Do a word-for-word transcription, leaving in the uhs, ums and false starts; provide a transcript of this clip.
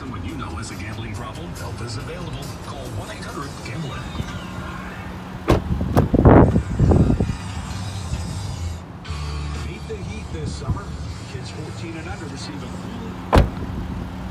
someone you know has a gambling problem, help is available. Call one eight hundred gambler. Beat the heat this summer. Kids fourteen and under receive a